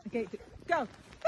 Okay, go.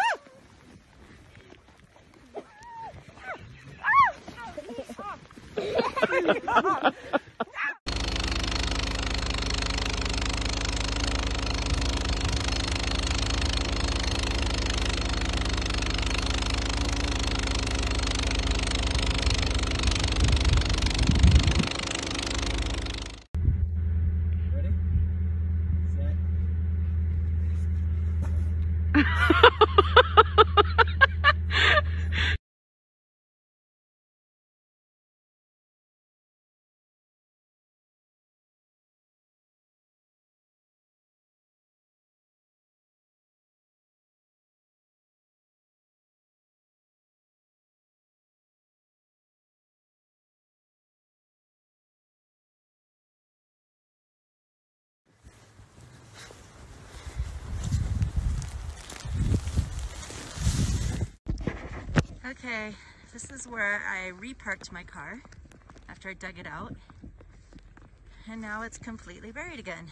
Okay, this is where I reparked my car after I dug it out, and now it's completely buried again.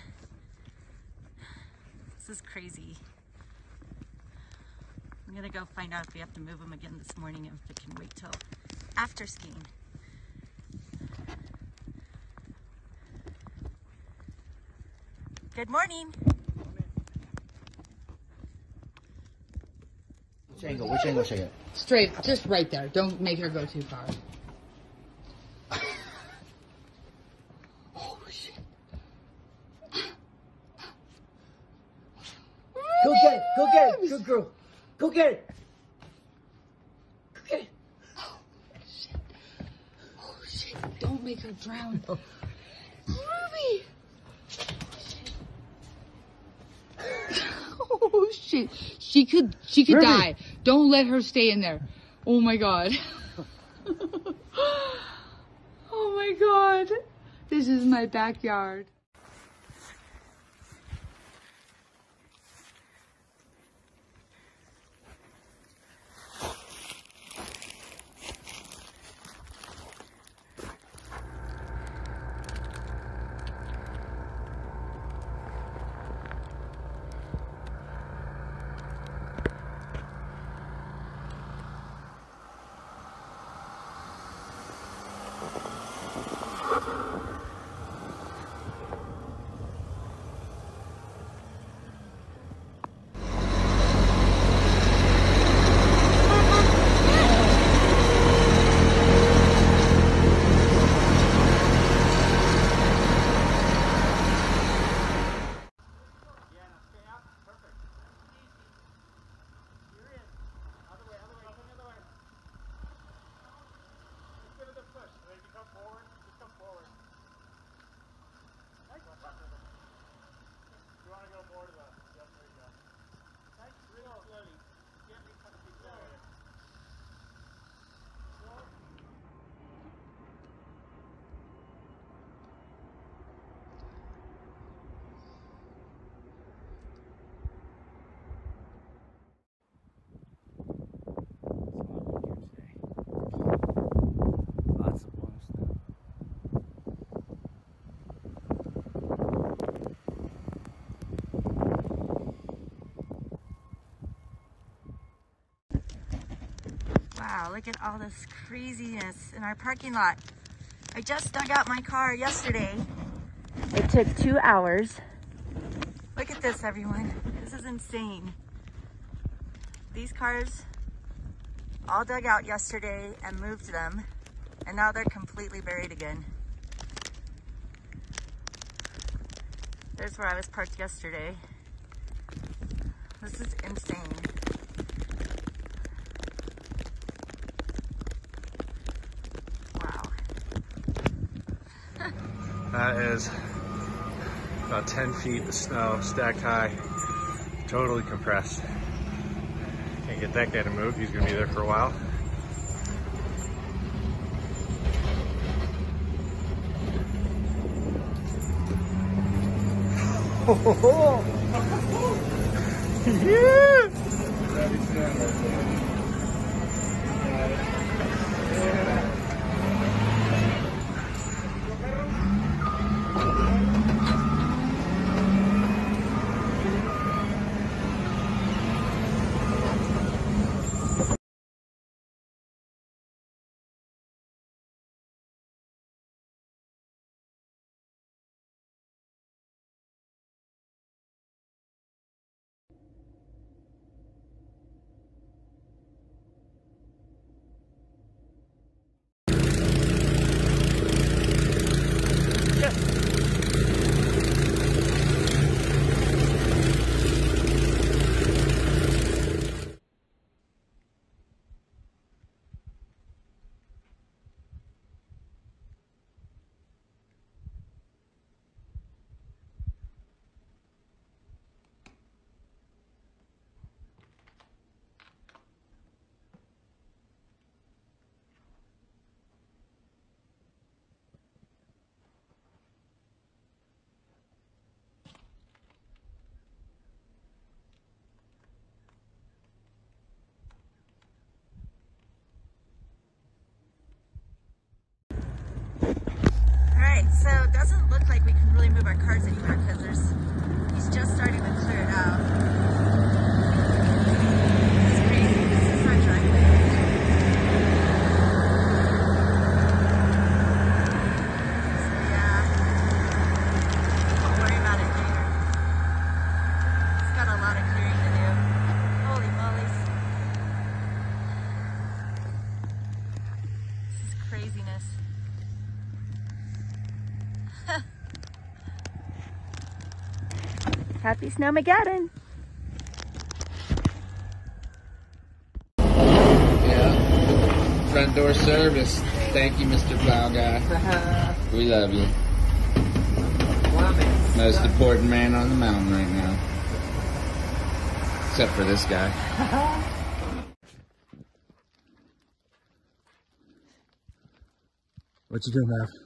This is crazy. I'm gonna go find out if we have to move them again this morning, if it can wait till after skiing. Good morning. Which angle? Which angle should I get? Straight, just right there. Don't make her go too far. Oh shit! Go get it! Go get it! Good girl! Go get it! Go get it! Oh shit! Oh shit! Don't make her drown. Ruby! Oh shit! She could Ruby. Die. Don't let her stay in there. Oh my god. Oh my god. This is my backyard. Wow, look at all this craziness in our parking lot. I just dug out my car yesterday. It took 2 hours. Look at this, everyone. This is insane. These cars all dug out yesterday and moved them, and now they're completely buried again. There's where I was parked yesterday. This is insane. That is about 10 feet of snow stacked high, totally compressed. Can't get that guy to move, he's gonna be there for a while. Yeah! So it doesn't look like we can really move our cars anywhere because he's just starting to clear it out. This is crazy. This is our driveway. So yeah, we'll worry about it later. He's got a lot of clearing to do. Holy mollies. This is craziness. Happy Snowmageddon. Yeah. Front door service. Thank you, Mr. Plow Guy. We love you. Most important man on the mountain right now. Except for this guy. What you doing, Mav?